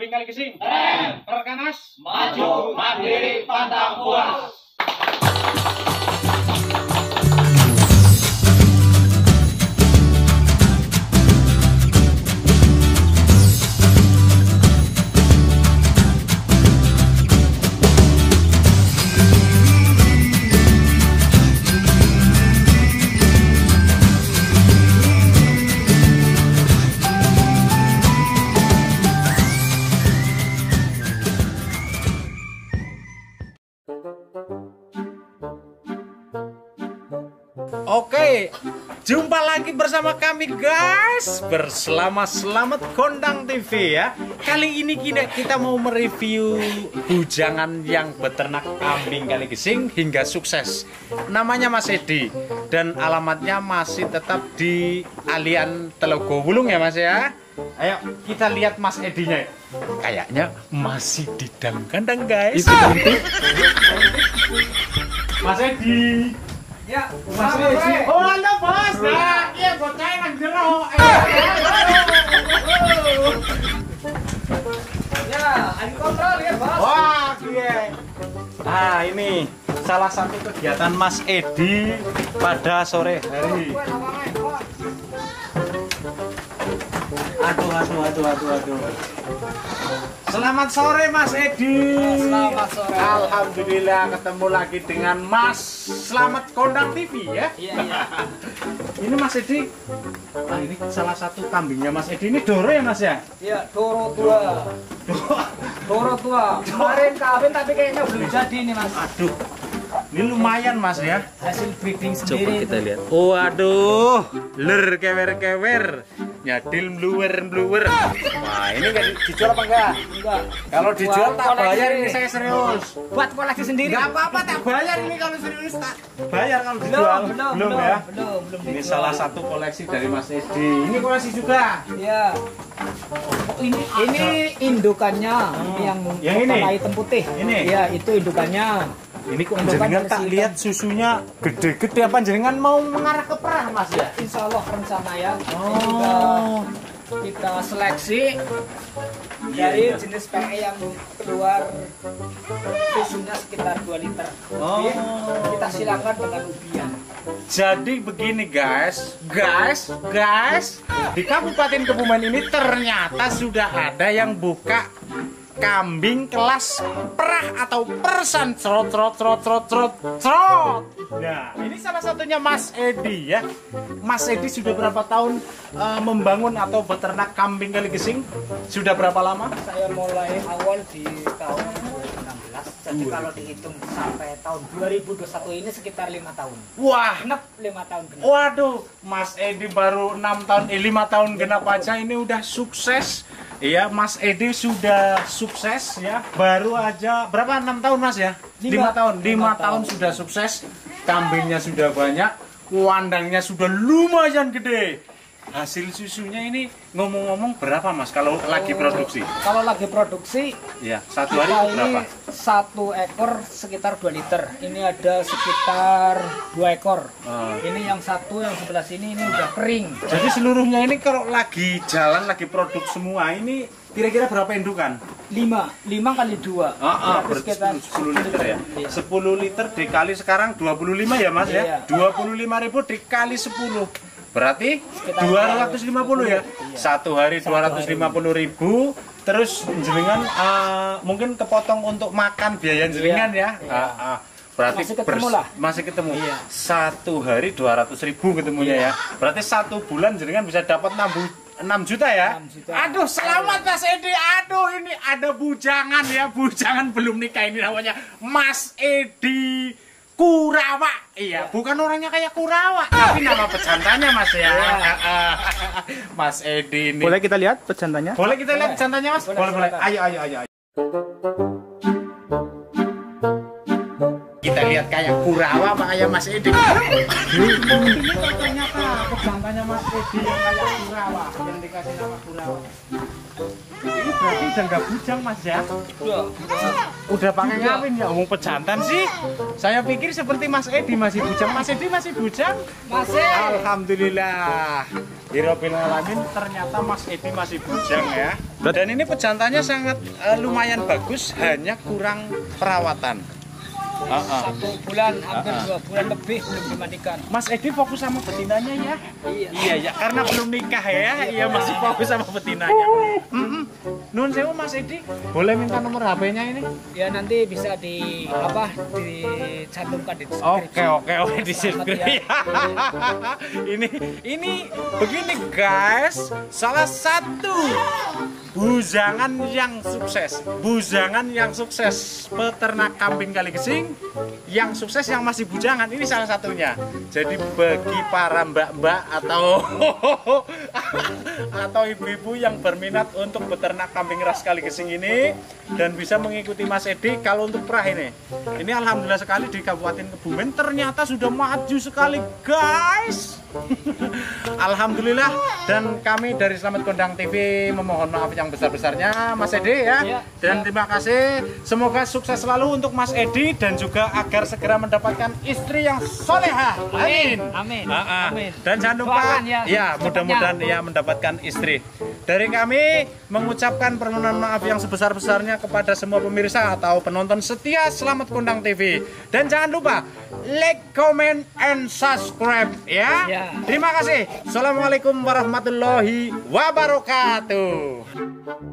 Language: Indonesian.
kambing kali kesing. Perkanas. Maju, mandiri, pantang puas. Oke, jumpa lagi bersama kami guys, Selamat Kondang TV ya. Kali ini kita mau mereview bujangan yang beternak kambing kali gesing hingga sukses. Namanya Mas Edi dan alamatnya masih tetap di Alian Telogo Wulung ya Mas ya. Ayo kita lihat Mas Edinya. Kayaknya masih di dalam kandang guys. Mas Edi. Ya, Mas Edi. Oh, halo bos. Nah, iya bocah yang jero. ya, ada kontrol ya, Bos. Wah, iya. Ah, ini salah satu kegiatan Mas Edi pada sore hari. Aduh. Selamat sore Mas Edi. Selamat sore. Alhamdulillah ketemu lagi dengan Mas Selamat Kondang TV ya. Iya. Ini Mas Edi. Nah, ini salah satu kambingnya Mas Edi. Ini Doro ya Mas ya? Iya, Doro tua. Doro tua. Kemarin kawin tapi kayaknya belum jadi nih, Mas. Aduh. Ini lumayan Mas ya. Hasil breeding sendiri. Coba kita lihat. Waduh, ler kewer. Nyadil bluwer. Wah, ini nggak dijual apa enggak? Enggak. Kalau dijual tak bayar ini saya serius. Buat koleksi sendiri. Enggak apa-apa tak bayar ini kalau serius tak bayar kalau dijual. Belum ya. Belum Ini dijual. salah satu koleksi dari Mas Edi. Ini koleksi juga. Iya. Ini indukannya yang ini? warna hitam putih. Ini? Iya, itu indukannya. Ini kok jenengan tak lihat susunya gede-gede apa jenengan mau mengarah ke perah Mas ya? Insya Allah rencana ya. Ini juga kita seleksi dari jenis PE yang keluar susunya sekitar 2 liter. Oh. Kita silakan dengan ubian. Jadi begini guys, di Kabupaten Kebumen ini ternyata sudah ada yang buka kambing kelas perah atau persan trot. Nah, ini salah satunya Mas Edi ya. Mas Edi sudah berapa tahun membangun atau beternak kambing kali gesing? Sudah berapa lama? Saya mulai awal di tahun 2016. Jadi kalau dihitung sampai tahun 2021 ini sekitar 5 tahun. Wah, Genap 5 tahun genap. waduh, Mas Edi baru 5 tahun genap aja ini udah sukses. Iya, Mas Edi sudah sukses ya. Baru aja berapa 6 tahun Mas ya? 5 tahun. 5 tahun sudah sukses. Kambingnya sudah banyak, kandangnya sudah lumayan gede. Hasil susunya ini ngomong-ngomong berapa Mas kalau lagi produksi? Kalau lagi produksi, Ya, satu hari kita berapa? ini 1 ekor sekitar 2 liter. Ini ada sekitar 2 ekor. Ini yang satu yang sebelah sini ini udah kering. Jadi seluruhnya ini kalau lagi jalan, lagi produk semua ini kira-kira berapa indukan? 5 kali 2. Berarti sekitar 10 liter ya? Iya. 10 liter dikali sekarang 25 ya Mas ya? Iya. 25.000 dikali 10. Berarti Sekitar 250 ya? Iya. Satu hari 250.000. Terus jenengan mungkin kepotong untuk makan biaya jenengan ya? Berarti Masih ketemu lah. Masih ketemu. Iya. Satu hari 200.000 ketemunya ya? Berarti 1 bulan jenengan bisa dapat 6 juta ya? 6 juta. Aduh, selamat Mas Edi. Aduh, ini ada bujangan ya. Bujangan belum nikah ini namanya Mas Edi Kurawa. Iya, bukan orangnya kayak Kurawa, tapi nama pejantannya Mas ya. Mas Edi ini. Boleh kita lihat pejantannya? Boleh kita lihat pejantannya Mas? Boleh, Boleh. silakan. Ayo. Kita lihat kayak Kurawa apa kayak Mas Edi? Ini ternyata pejantannya Mas Edi yang kayak Kurawa, yang dikasih nama Kurawa. Ini berarti udah nggak bujang Mas ya? Udah pakai ngawin ya, omong pejantan sih. Saya pikir seperti Mas Edi masih bujang. Mas Edi masih bujang? Masih. Alhamdulillah. Hirobbil alamin ternyata Mas Edi masih bujang ya. Dan ini pejantannya sangat lumayan bagus, hanya kurang perawatan. 1 bulan, hampir 2 bulan lebih belum dimandikan. Mas Edi fokus sama betinanya ya? Iya. Iya, karena belum nikah ya. Iya, masih fokus sama betinanya. Nun sewu Mas Edi, boleh minta nomor HP-nya ini? Ya nanti bisa dicantumkan di deskripsi. Oke, di deskripsi. Ini begini guys, salah satu bujangan yang sukses peternak kambing Kaligesing yang sukses, yang masih bujangan, ini salah satunya. Jadi bagi para mbak-mbak atau ibu-ibu yang berminat untuk beternak kambing ras Kaligesing ini dan bisa mengikuti Mas Edi, kalau untuk perah ini alhamdulillah sekali di Kabupaten Kebumen ternyata sudah maju sekali guys. Alhamdulillah, dan kami dari Selamat Kondang TV memohon maaf yang besar-besarnya Mas Edi ya. Dan terima kasih, semoga sukses selalu untuk Mas Edi dan juga agar segera mendapatkan istri yang solehah. Amin. Dan jangan lupa ya mudah-mudahan ya mendapatkan istri. Dari kami mengucapkan permohonan maaf yang sebesar-besarnya kepada semua pemirsa atau penonton setia Selamat Kondang TV. Dan jangan lupa like, comment, and subscribe ya. Terima kasih. Assalamualaikum warahmatullahi wabarakatuh.